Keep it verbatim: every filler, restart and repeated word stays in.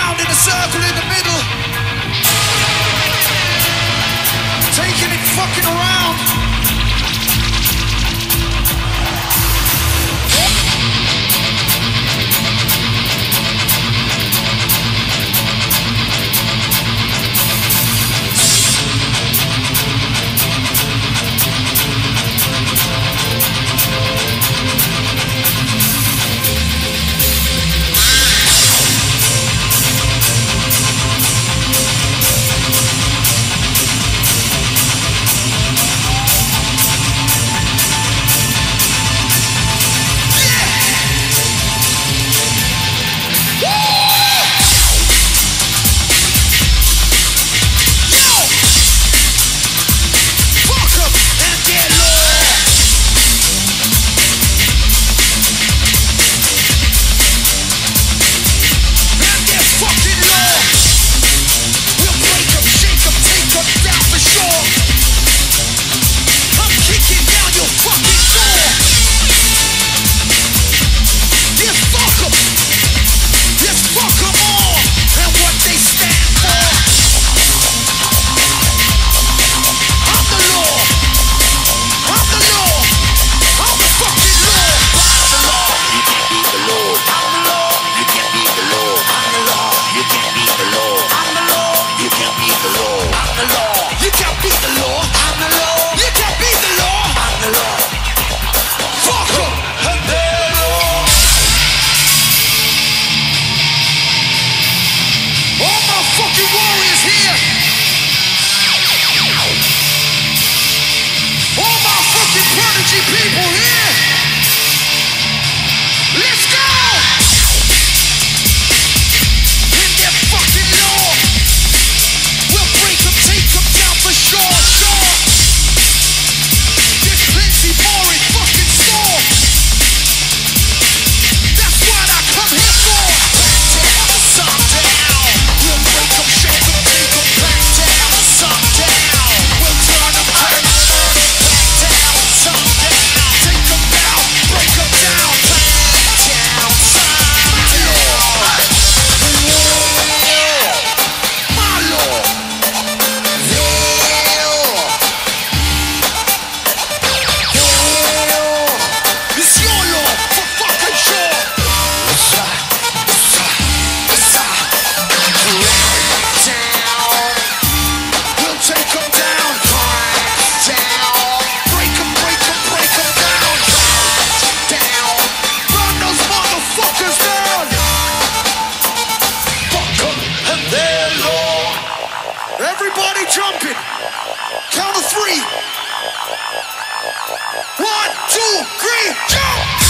round in a circle in the middle. Taking it fucking around. People here, let's go! In their fucking law, we'll break them, take them down for sure, sure. There's plenty more in fucking store. That's what I come here for. Back down or sun down. We'll break them, shake them, take them back down or sun down. We'll turn them, turn them, turn them back down or sun down. Break them down, back down, side law. My law. It's your law, for fucking sure. It's a, it's a, it's a crack down. We'll take them down, crack down. Break them, break them, break them down. Down, run those motherfuckers down. Fuck them and their law. Everybody jumping. Count of three. One, two, three, jump.